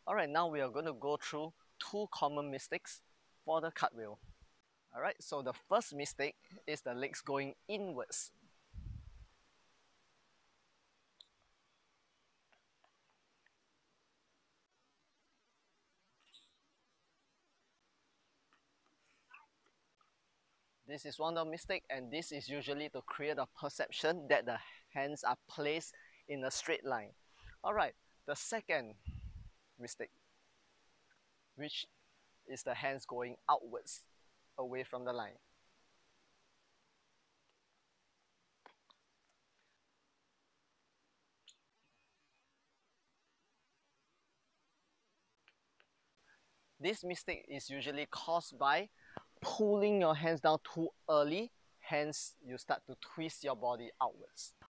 Alright, now we are going to go through two common mistakes for the cartwheel. Alright, so the first mistake is the legs going inwards. This is one of the mistakes, and this is usually to create a perception that the hands are placed in a straight line. Alright, the second mistake, which is the hands going outwards, away from the line. This mistake is usually caused by pulling your hands down too early, hence you start to twist your body outwards.